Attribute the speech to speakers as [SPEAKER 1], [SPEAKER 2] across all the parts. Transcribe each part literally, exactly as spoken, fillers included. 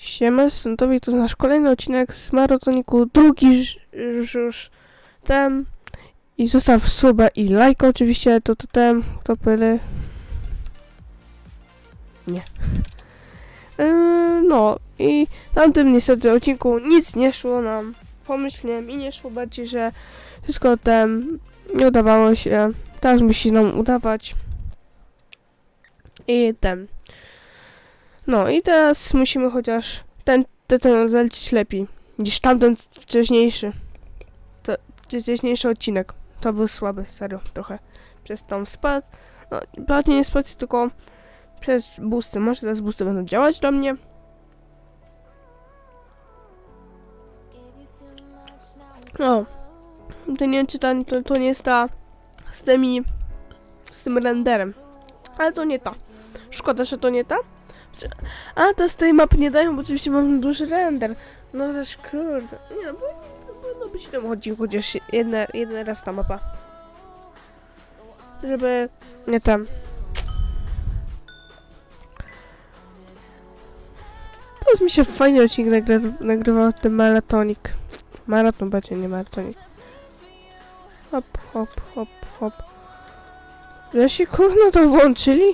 [SPEAKER 1] Siema, Stuntowi, to nasz kolejny odcinek z maratoniku, drugi już, już ten. I zostaw suba i lajka oczywiście, to to ten, kto pyle. Nie. Yy, no i na tym niestety odcinku nic nie szło nam pomyślnie i nie szło bardziej, że wszystko ten nie udawało się. Teraz musi nam udawać. I ten. No i teraz musimy chociaż ten, ten, ten zalecić lepiej niż tamten wcześniejszy. To wcześniejszy odcinek. To był słaby, serio, trochę. Przez tą spad. No, bardziej nie spadł, tylko przez boosty. Może teraz boosty będą działać do mnie. O. To nie wiem, czy ta, to, to nie jest ta z tymi, z tym renderem. Ale to nie ta. Szkoda, że to nie ta. A, to z tej mapy nie dają, bo oczywiście mam duży render. No też kurde. Nie, bo powinno być w tym chodził chociaż jedna, jeden raz ta mapa. Żeby nie tam. Teraz mi się fajnie odcinek nagry nagrywał ten maratonik. Maraton będzie, nie maratonik. Hop, hop, hop, hop. Że się kurno to włączyli?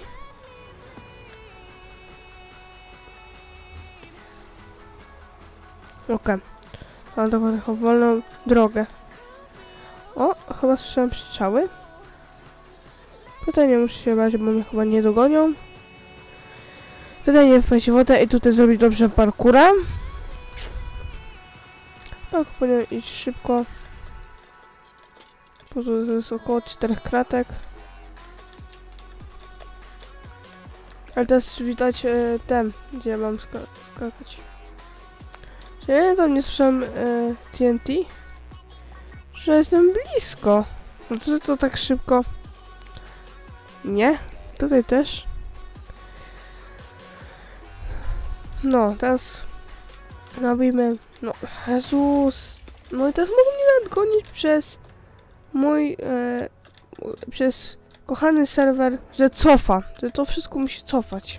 [SPEAKER 1] Okej. Okay. Mam taką, taką wolną drogę. O, chyba słyszałem strzały. Tutaj nie muszę się bać, bo mnie chyba nie dogonią. Tutaj nie wpaść w wodę i tutaj zrobić dobrze parkoura. Tak, powinien iść szybko. Po to jest około czterech kratek. Ale teraz widać e, ten, gdzie mam sk skakać. Czy ja tam nie słyszałem e, T N T? Że jestem blisko. No to, to tak szybko. Nie? Tutaj też. No, teraz robimy. No, Jezus. No i teraz mogą mnie nadgonić przez mój e, przez kochany serwer, że cofa. Że to wszystko musi cofać.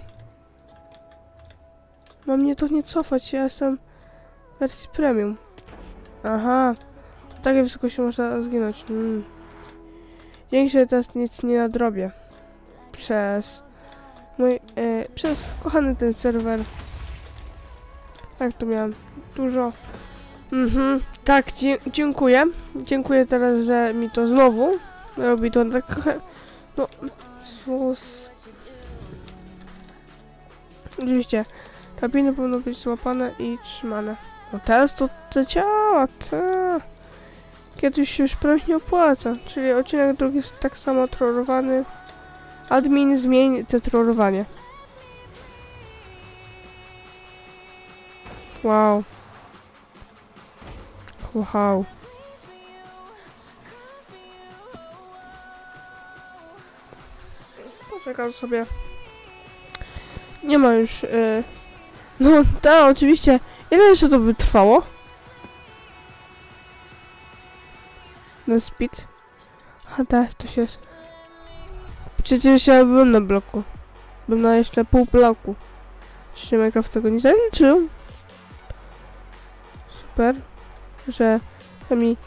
[SPEAKER 1] Ma mnie to nie cofać, ja jestem w wersji premium. Aha. W takiej wysokości można zginąć. Hmm. Dzięki, że teraz nic nie nadrobię. Przez mój, e, przez kochany ten serwer. Tak, to miałem dużo. Mhm. Tak, dzie dziękuję. Dziękuję teraz, że mi to znowu robi to tak. No. Sus. Oczywiście. Kabiny powinny być złapane i trzymane. No teraz to, to działa, ta. Kiedyś się już prawie nie opłaca. Czyli odcinek drugi jest tak samo trollowany. Admin zmień te trollowanie. Wow. Wow. Poczekam sobie. Nie ma już. Yy... No, tak, oczywiście. Ile jeszcze to by trwało? Na speed. A tak, to się jest. Przecież ja byłem na bloku. Byłem na jeszcze pół bloku. Czy Minecraft tego nie zaliczył? Super. Że mi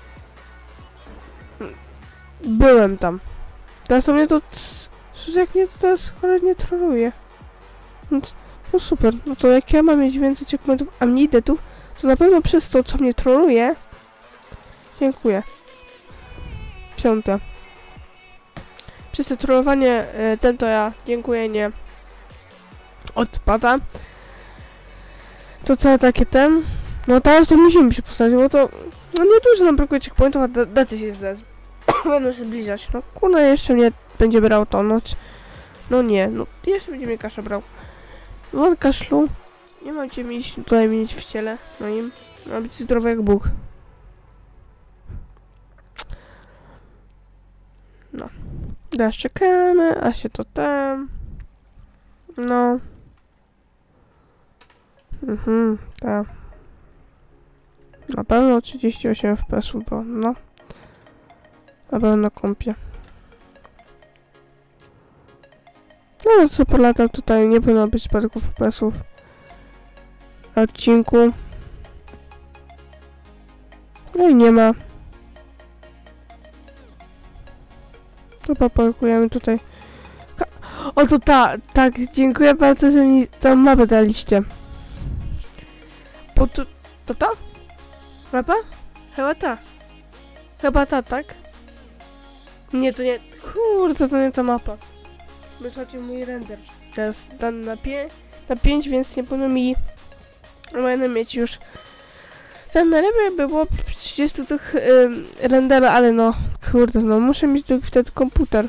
[SPEAKER 1] byłem tam. Teraz to mnie to jak mnie to teraz cholernie troluje. No, no super, no to jak ja mam mieć więcej checkpointów, a nie idę tu, to na pewno przez to, co mnie troluje. Dziękuję. Piąte. Przez to trollowanie y, ten to ja dziękuję, nie odpada. To całe takie ten. No teraz to musimy się postawić, bo to no nie dużo nam brakuje checkpointów, a da daty się zaraz będą się zbliżać. No kurna, jeszcze mnie będzie brał to noc. No nie, no jeszcze będzie mnie Kasza brał. Won Kaszlu. Nie mam cię mieć tutaj mieć w ciele. No i ma być zdrowy jak Bóg. No. Teraz czekamy, a się to tam. No. Mhm, tak. Na pewno trzydzieści osiem F P S-ów, bo no. Na pewno na kompie. No co polatał tutaj, nie powinno być spadków F P S-ów. odcinku. No i nie ma. Chyba parkujemy tutaj. Ka o to ta, tak, dziękuję bardzo, że mi tą mapę daliście. Bo tu, to ta? Mapa? Chyba ta. Chyba ta, tak? Nie, to nie, kurde, to nie ta mapa. Wysłać mój render. Teraz dan na, pie na pięć, więc nie powinno mi powinno mieć już. Ten najlepiej by było trzydzieści tych yy, rendera, ale no, kurde, no muszę mieć wtedy komputer.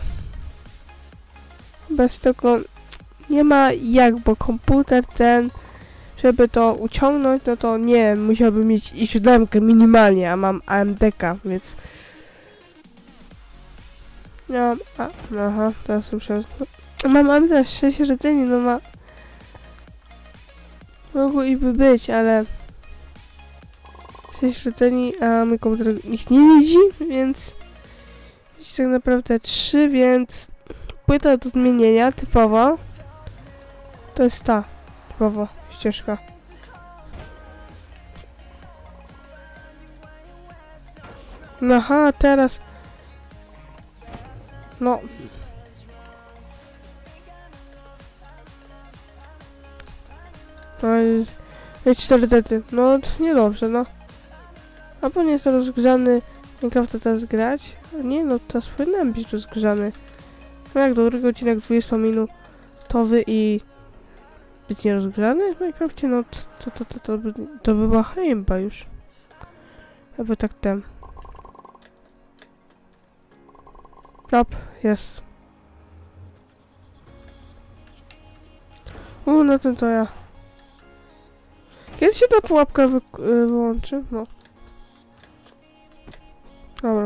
[SPEAKER 1] Bez tego nie ma jak, bo komputer ten, żeby to uciągnąć, no to nie, musiałbym mieć i siódemkę minimalnie, a mam A M D K, więc ja mam, a, aha, teraz muszę, mam A M D sześć rdzeni, no ma, mogło i by być, ale sześć rdzeni, a mój komputer ich nie widzi, więc tak naprawdę trzy, więc płyta do zmienienia typowo to jest ta typowo ścieżka. No aha, teraz no no i, i cztery dety, no to niedobrze, no. A bo nie jest rozgrzany Minecrafta teraz grać? Nie, no teraz powinien być rozgrzany. No jak dobry odcinek dwudziestominutowy i być nierozgrzany w Minecrafcie, no to to, to, to, by, to by była hańba już. Jakby tak ten. Op, jest. U, no ten to ja. Kiedy się ta pułapka wy wyłączy? No. Dobra.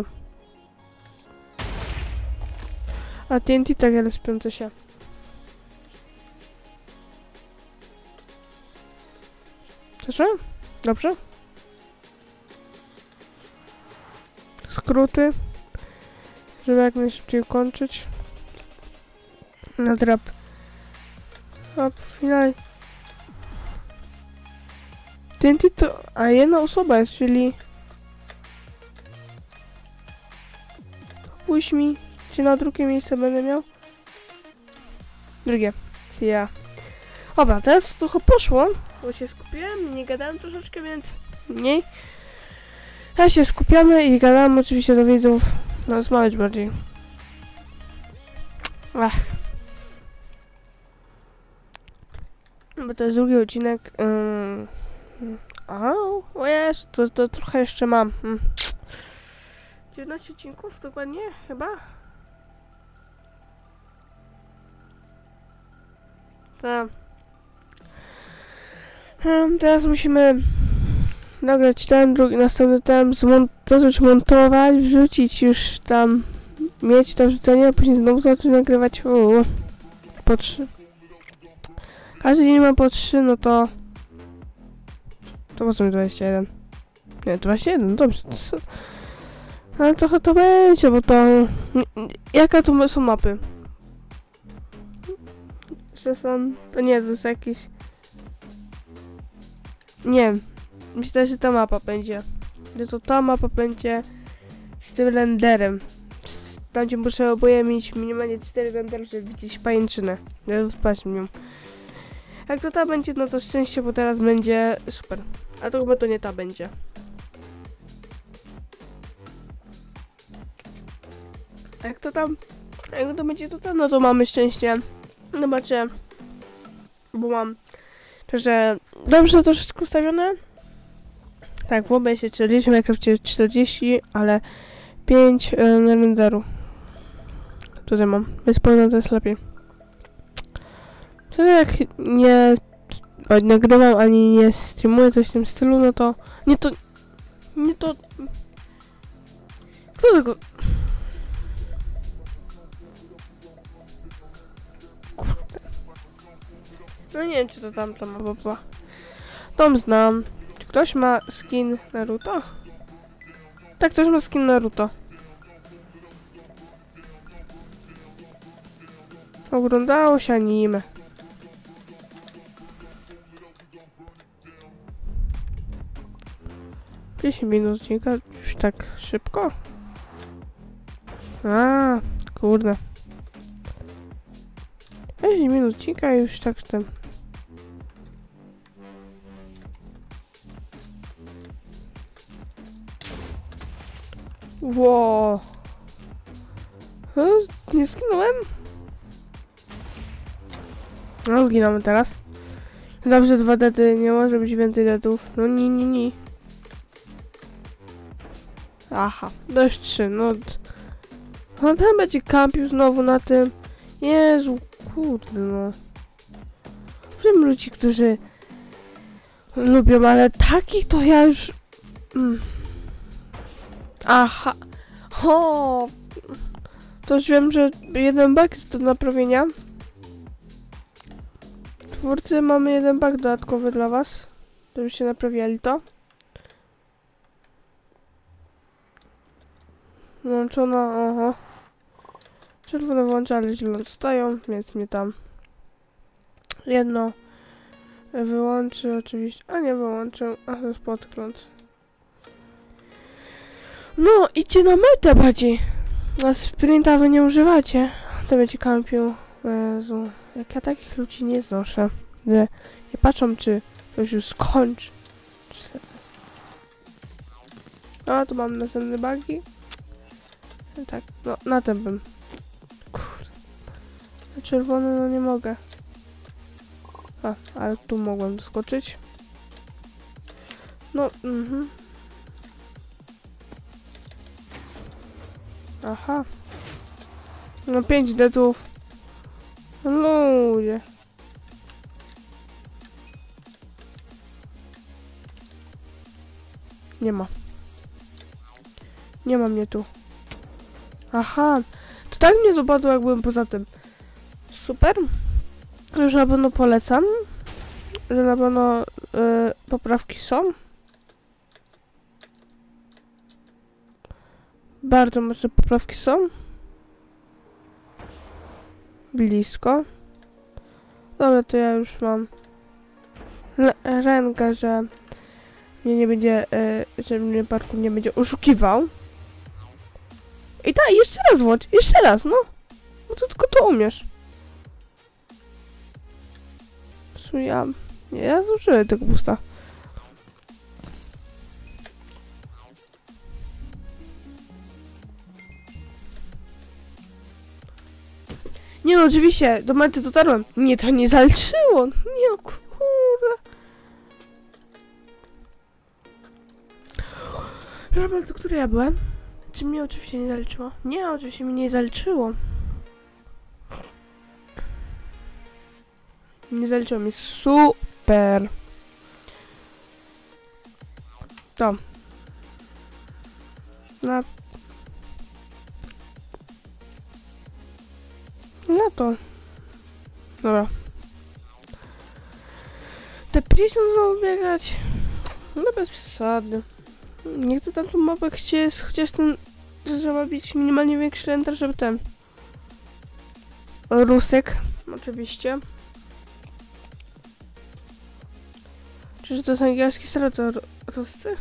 [SPEAKER 1] A T N T tak, ale spiące się. Proszę? Dobrze? Skróty. Żeby jak najszybciej kończyć. Na drap. A finalnie. T N T to... A jedna osoba jest, czyli... Pójdź mi, czy na drugie miejsce będę miał? Drugie. Ja. Dobra, teraz trochę poszło, bo się skupiłem, nie gadałem troszeczkę, więc mniej. Teraz się skupiamy i gadamy oczywiście do widzów. No, rozmawiać bardziej. Ach. Bo to jest drugi odcinek. Um, o, o jest, to, to trochę jeszcze mam. Hmm. dziewiętnaście odcinków dokładnie, chyba? Tak. Hmm, teraz musimy nagrać ten, drugi, następny ten, zacząć montować, wrzucić już tam, mieć to wrzucenie, a później znowu zacząć nagrywać. Uu, po trzy. Każdy dzień ma po trzy, no to... To po co mi dwadzieścia jeden? Nie, dwadzieścia jeden, no dobrze. Co? Ale trochę to będzie, bo to... Jaka tu są mapy? Seson... To nie, to jest jakiś... Nie. Myślę, że ta mapa będzie. Że to ta mapa będzie z tym renderem. Tam gdzie muszę oboje mieć minimalnie cztery rendery, żeby widzieć pajęczynę. Żeby wpaść w nią. Jak to ta będzie, no to szczęście, bo teraz będzie super. A to chyba to nie ta będzie. A jak to tam, jak to będzie to tam, no to mamy szczęście. Zobaczę, bo mam także dobrze to wszystko ustawione. Tak, w O B S-ie czterdzieści, w Minecrafcie czterdzieści, ale pięć yy, renderu. Tutaj mam, więc powiem, to jest lepiej. Wtedy jak nie nagrywam ani nie streamuję coś w tym stylu, no to nie to, nie to... Kto tego... Kurde. No nie wiem, czy to tam to ma była. Tom znam. Czy ktoś ma skin Naruto? Tak, ktoś ma skin Naruto. Oglądało się anime. dziesięć minut odcinka, już tak szybko? A, kurde. dziesięć minut odcinka i już tak ten. Wow. Nie zginąłem? No, zginąłem teraz. Dobrze, dwa dety, nie może być więcej detów. No nie, nie, nie. Aha, dość trzy, no. No tam będzie kampił znowu na tym. Jezu, kurde no. Wiem ludzi, którzy lubią, ale takich to ja już... Mm. Aha. O. To już wiem, że jeden bug jest do naprawienia. Twórcy, mamy jeden bug dodatkowy dla was. Żebyście naprawiali to. Włączono, oho. Czerwone włącza, ale zielone stoją, więc mnie tam jedno wyłączy oczywiście, a nie wyłączę, a to jest podgląd. No, idźcie na metę bardziej. A sprinta wy nie używacie. To będzie kampił. Jezu, jak ja takich ludzi nie znoszę. Nie, nie patrzą, czy ktoś już skończy. A, tu mam następne bugi. Tak, no, na tym bym. Kurde. Na czerwony, no nie mogę. A, ale tu mogłem doskoczyć. No, mhm. Aha. No pięć detów. Ludzie. Nie ma. Nie ma mnie tu. Aha. To tak mnie dopadło, jak byłem poza tym. Super. Już na pewno polecam. Że na pewno y, poprawki są. Bardzo mocne poprawki są. Blisko. Dobra, to ja już mam rękę, że mnie nie będzie, y, że mnie parku nie będzie oszukiwał. I tak, jeszcze raz włącz, jeszcze raz, no. No to tylko to umiesz. W sumie ja, nie, ja zużyłem tego busta. Nie no, oczywiście, do mety dotarłem. Nie, to nie zaliczyło. Nie, kurde. Proszę bardzo, który ja byłem? Czy mnie oczywiście nie zaliczyło? Nie, oczywiście mi nie zaliczyło. Nie zaliczyło mi. Super. To. Na... No to. Dobra. Te pięćdziesiąt znowu biegać. No bez przesady. Nie chcę tam tą mapę chcieć, chociaż ten, że trzeba być minimalnie większy enter, żeby ten... Rusek, oczywiście. Czyż to jest angielski serial, to Ruscy?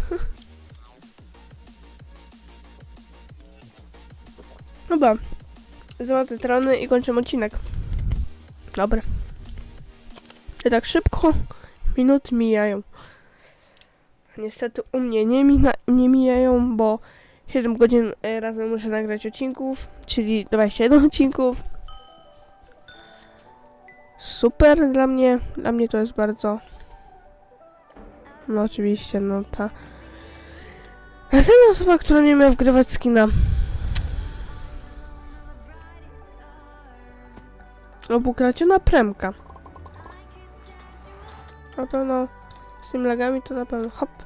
[SPEAKER 1] Dobra. Złote trony i kończymy odcinek. Dobra. I tak szybko minuty mijają. Niestety u mnie nie, mina, nie mijają, bo siedem godzin razem muszę nagrać odcinków, czyli dwadzieścia jeden odcinków. Super dla mnie. Dla mnie to jest bardzo... No oczywiście, no ta... Następna osoba, która nie miała wgrywać skina. Obukraciona premka. Na pewno z tymi lagami to na pewno hop.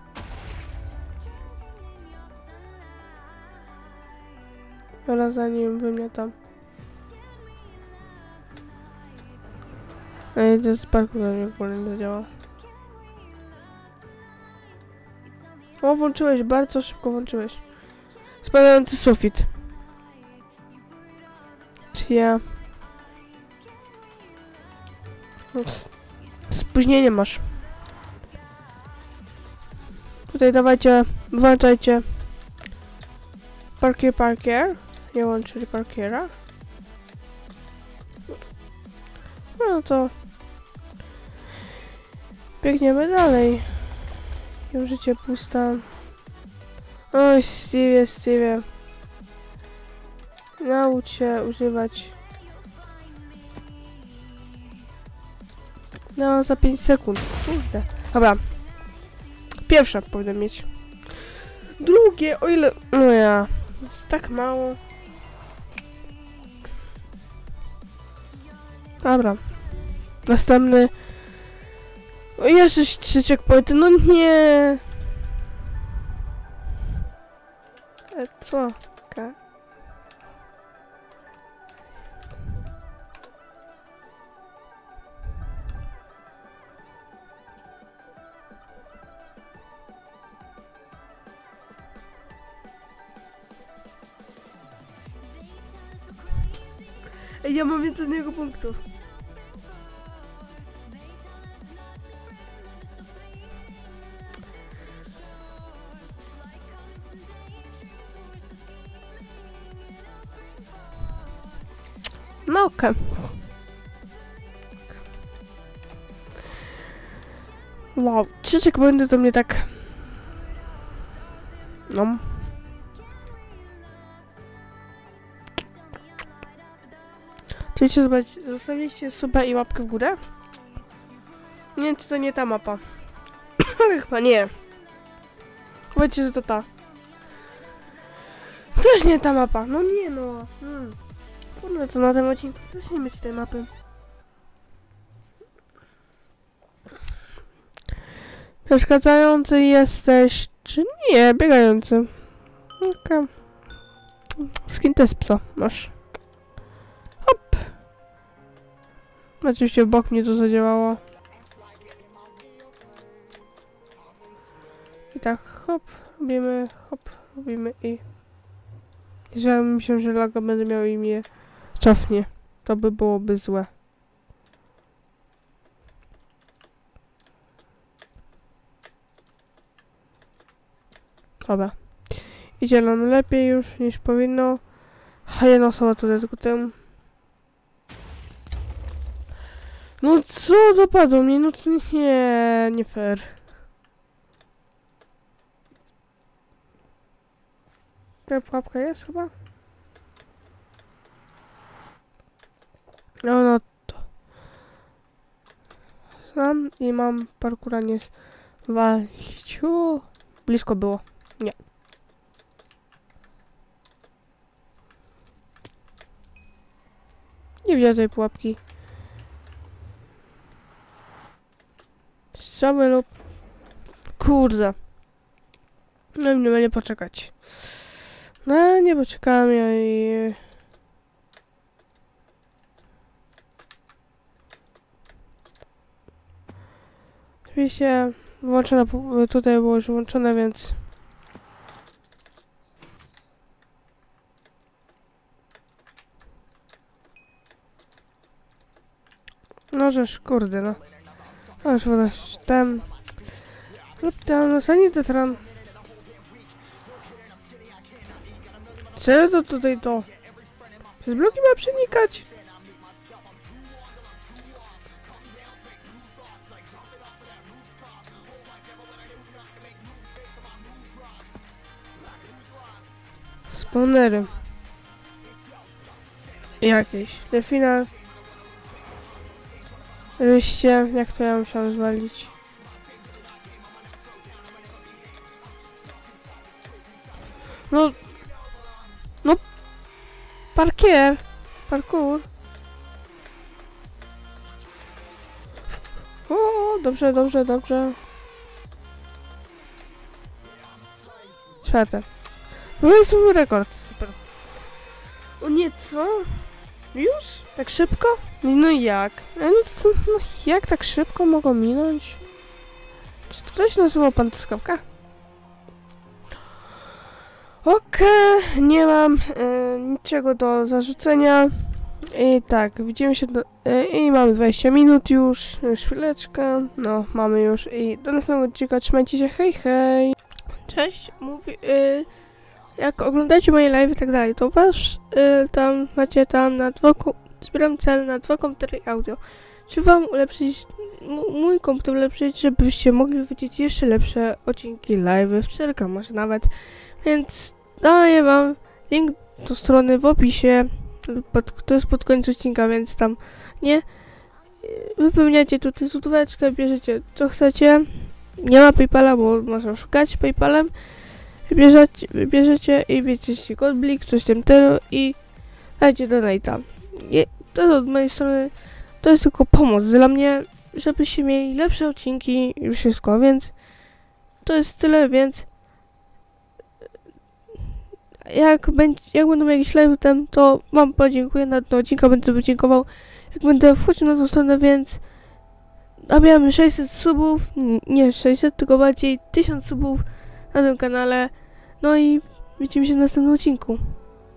[SPEAKER 1] Oraz zanim wymiatam. Ej, to jest parku, to mnie w ogóle nie zadziała. O, włączyłeś, bardzo szybko włączyłeś. Spadający sufit. Czy ja... Spóźnienie masz. Tutaj dawajcie, włączajcie. Parkier, parkier. Nie łączyli parkiera. No to... biegniemy dalej. Już życie pusta. Oj, Stevie, Stevie. Naucz się używać. No, za pięć sekund. Kurde. Dobra. Pierwsza powinna mieć. Drugie, o ile... No ja. Jest tak mało. Dobra. Następny. O, jeszcze trzy checkpointy. No nie. E, co? Ka? Ej, ja mam więcej jednego punktu. No okej. Okay. Wow, trzeciek będę to mnie tak... No. Chcieliście zobaczyć, zostawiliście suba i łapkę w górę? Nie wiem, czy to nie ta mapa. Ale chyba nie. Powiedzcie, że to ta. Też nie ta mapa. No nie no. Hmm. Kurde, to na tym odcinku też nie mieć tej mapy. Przeszkadzający jesteś, czy nie? Biegający. Okej. Okay. Skin test psa masz. Hop. Oczywiście w bok mnie to zadziałało. I tak hop, robimy, hop, robimy i... Jeżeli myślę, że laga będę miał i mnie cofnie, to by byłoby złe. Dobra. Idzie nam lepiej już niż powinno. A jedna osoba tutaj tylko tym. No co dopadło mnie? No to nie, nie fair. Ta pułapka jest chyba? No no to. Znam i mam parkura nie zwalić. O, blisko było. Nie. Nie widzę tej pułapki. Strzały lub... Kurde. No i nie będzie poczekać. No nie poczekam ja i... Oczywiście włączone, tutaj było już włączone, więc... No żeż, kurde no. No już woda tam... Lub tam, no sanitetran. Co to tutaj to? Przez bloki ma przenikać? Spawnery. Jakieś. Delfina. Ryście. Jak to ja musiałam zwalić? No. No. Parkier. Parkour. O, dobrze, dobrze, dobrze. Czwarte. No jest mój rekord, super. O nie, co? Już? Tak szybko? No jak? No, co, no jak tak szybko mogło minąć? Czy to się nazywa pan Truskawka? Okej, okay, nie mam e, niczego do zarzucenia. I tak, widzimy się do, e, i mamy dwadzieścia minut już, już chwileczkę. No, mamy już i do następnego odcinka, trzymajcie się, hej hej! Cześć, mówi, y, jak oglądacie moje live i tak dalej, to wasz, y, tam macie tam na dwa, zbieram cel na dwa komputery i audio. Czy wam ulepszyć, mój komputer ulepszyć, żebyście mogli widzieć jeszcze lepsze odcinki live, w cztery K może nawet, więc daję wam link do strony w opisie, pod, to jest pod koniec odcinka, więc tam, nie, wypełniacie tutaj złotóweczkę, bierzecie co chcecie. Nie ma PayPala, bo można szukać PayPalem. Wybierzecie, wybierzecie i wiecie kod blik, coś tam tego i dajcie donate'a. To od mojej strony to jest tylko pomoc dla mnie, żebyście mieli lepsze odcinki i wszystko, więc to jest tyle, więc jak, będzie, jak będą jakieś live tam, to wam podziękuję na ten odcinka, będę podziękował, jak będę wchodził na tą stronę, więc nabijamy sześćset subów, nie sześćset, tylko bardziej tysiąc subów na tym kanale. No i widzimy się w następnym odcinku.